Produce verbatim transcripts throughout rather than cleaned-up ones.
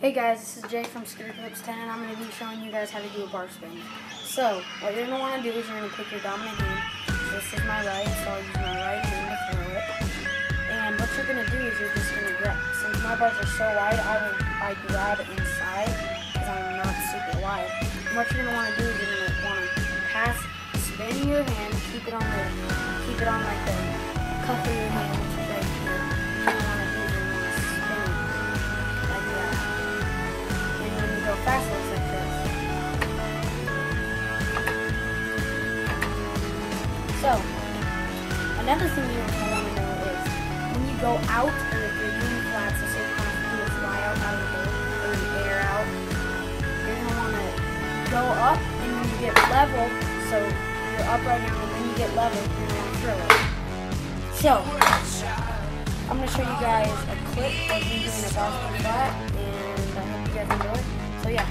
Hey guys, this is Jay from Scooter Clips ten, and I'm going to be showing you guys how to do a bar spin. So, what you're going to want to do is you're going to pick your dominant hand. So this is my right, so I'll use my right hand to throw it. And what you're going to do is you're just going to grab, since my bars are so wide, I will I grab inside, because I'm not super wide. And what you're going to want to do is you're going to want to pass, spin your hand, keep it on the, keep it on like the cuff of your hand, which is right here. What you want to do is you're going to spin it like that. And when you go fast, it looks like this. So, another thing you want to know is when you go out, or if you're doing flat, so say you kind of do a fly out out of the boat, or an air out, you're going to want to go up, and when you get level, so you're up right now, and then you get level, you're going to want to throw it. So, I'm going to show you guys a clip of me doing a bar spin flat, and I hope you guys enjoy. So yeah.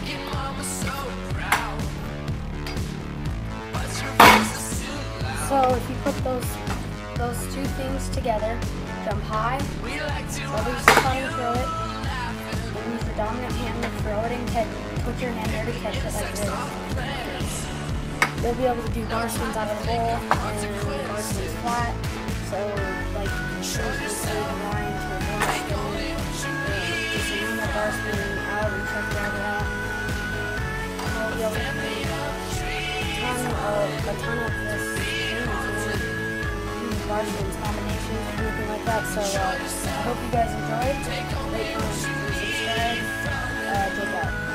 So if you put those those two things together, jump high, level yourself on and throw it, and use the dominant hand to throw it and catch, put your hand there to catch it like this. You'll be able to do bar spins out of the bowl and bar spins flat. So like shows you say the line to a bar spin, just a normal bar spin out and check that out. You'll be able to do a ton of, a ton of this. Bar spins, combinations, anything like that. So uh, I hope you guys enjoyed. Rate, comment, and subscribe. Uh, take out.